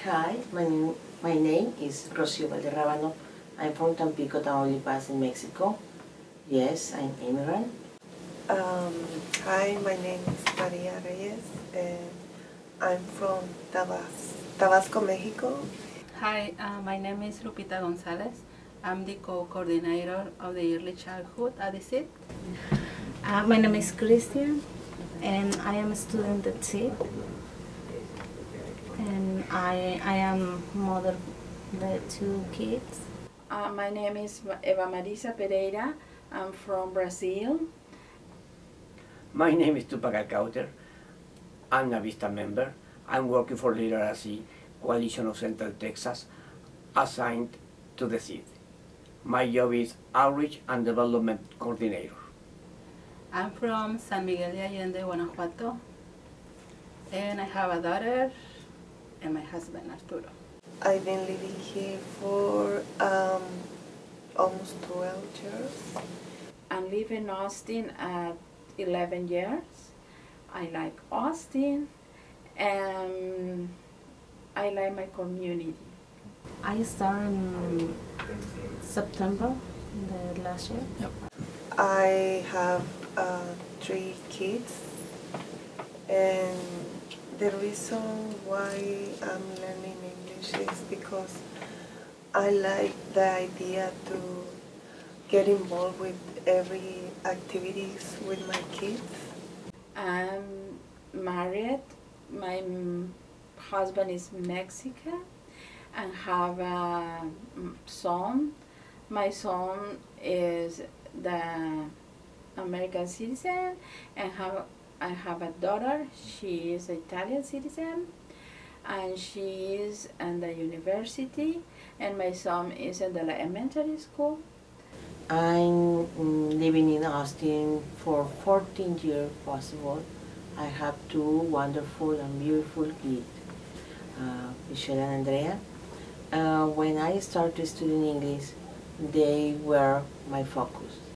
Hi, my name is Rocio Valderrabano. I'm from Tampico, Tamaulipas in Mexico. Yes, I'm immigrant. Hi, my name is Maria Reyes and I'm from Tabasco, Mexico. Hi, my name is Lupita Gonzalez. I'm the co-coordinator of the Early Childhood at the SID. My name is Christian and I am a student at SID. And I am mother of the 2 kids. My name is Eva Marisa Pereira. I'm from Brazil. My name is Tupac Alcauter. I'm a Vista member. I'm working for Literacy Coalition of Central Texas, assigned to the city. My job is Outreach and Development Coordinator. I'm from San Miguel de Allende, Guanajuato. And I have a daughter and my husband, Arturo. I've been living here for almost 12 years. I live in Austin at 11 years. I like Austin and I like my community. I started in September the last year. Yep. I have 3 kids, and the reason why I'm learning English is because I like the idea to get involved with every activities with my kids. I'm married. My husband is Mexican and have a son. My son is the American citizen and I have a daughter. She is Italian citizen and she is in the university and my son is in the elementary school. I'm living in Austin for 14 years possible. I have 2 wonderful and beautiful kids, Michelle and Andrea. When I started studying English, they were my focus.